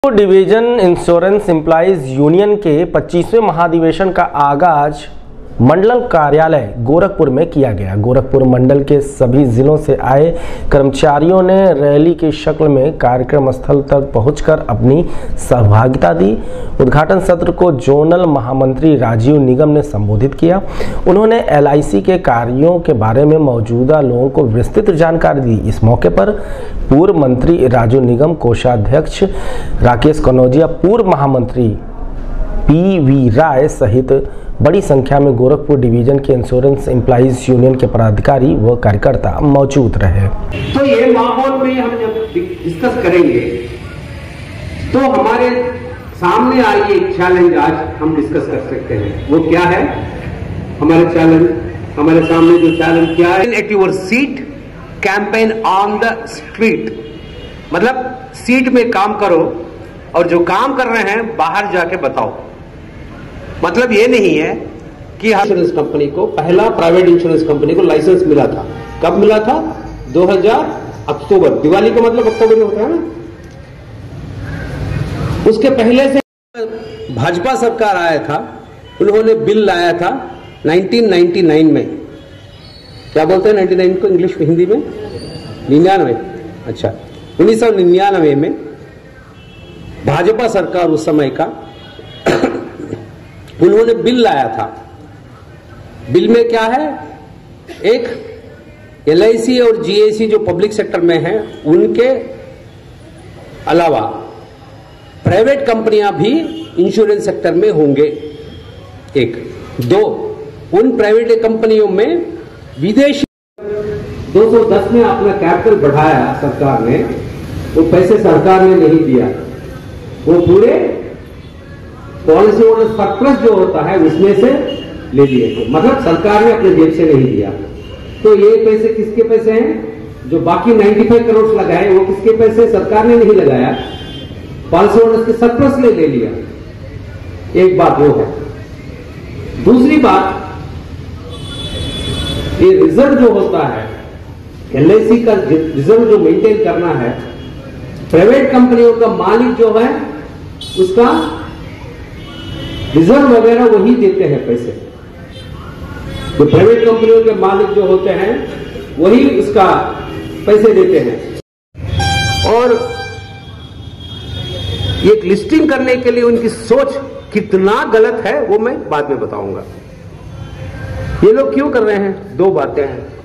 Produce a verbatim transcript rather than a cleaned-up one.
Division insurance employees union के पच्चीसवें महाधिवेशन का आगाज मंडल कार्यालय गोरखपुर में किया गया। गोरखपुर मंडल के सभी जिलों से आए कर्मचारियों ने रैली की शक्ल में कार्यक्रम स्थल तक पहुंचकर अपनी सहभागिता दी। उद्घाटन सत्र को जोनल महामंत्री राजीव निगम ने संबोधित किया। उन्होंने एल आई सी के कार्यों के बारे में मौजूदा लोगों को विस्तृत जानकारी दी। इस मौके पर पूर्व मंत्री राजू निगम, कोषाध्यक्ष राकेश कनौजिया, पूर्व महामंत्री पी वी राय सहित बड़ी संख्या में गोरखपुर डिवीजन के इंश्योरेंस एम्प्लॉइज यूनियन के पदाधिकारी व कार्यकर्ता मौजूद रहे। तो ये माहौल में हम जब डिस्कस करेंगे तो हमारे सामने आई एक चैलेंज आज हम डिस्कस कर सकते हैं। वो क्या है? हमारे चैलेंज हमारे सामने जो चैलेंज क्या है? At your seat campaign on the street, मतलब सीट में काम करो और जो काम कर रहे हैं बाहर जाके बताओ। मतलब ये नहीं है कि इंश्योरेंस कंपनी को, पहला प्राइवेट इंश्योरेंस कंपनी को लाइसेंस मिला था। कब मिला था? दो हज़ार अक्टूबर, दिवाली का मतलब अक्टूबर में होता है ना। उसके पहले से भाजपा सरकार आया था, उन्होंने बिल लाया था उन्नीस सौ निन्यानवे में। क्या बोलते हैं निन्यानवे को इंग्लिश में, हिंदी में? निन्यानवे। अच्छा, उन्नीस सौ निन्यानवे में भाजपा सरकार उस समय का उन्होंने बिल लाया था। बिल में क्या है? एक एल आई सी और जी आई सी जो पब्लिक सेक्टर में है उनके अलावा प्राइवेट कंपनियां भी इंश्योरेंस सेक्टर में होंगे। एक दो, उन प्राइवेट कंपनियों में विदेशी दो सौ दस में अपना कैपिटल बढ़ाया सरकार ने, वो पैसे सरकार ने नहीं दिया, वो पूरे पॉलिसी होल्डर सरप्लस जो होता है उसमें से ले लिए थे। मतलब सरकार ने अपने जेब से नहीं दिया। तो ये पैसे किसके पैसे हैं? जो बाकी पचानवे करोड़ लगाए वो किसके पैसे? सरकार ने नहीं लगाया, पॉलिसी होल्डर के सरप्लस ले ले लिया। एक बात वो है। दूसरी बात, ये रिजर्व जो होता है एल आई सी का रिजर्व जो मेंटेन करना है, प्राइवेट कंपनियों का मालिक जो है उसका रिजर्व वगैरह वही देते हैं पैसे। तो प्राइवेट कंपनियों के मालिक जो होते हैं वही इसका पैसे देते हैं। और ये लिस्टिंग करने के लिए उनकी सोच कितना गलत है वो मैं बाद में बताऊंगा। ये लोग क्यों कर रहे हैं? दो बातें हैं।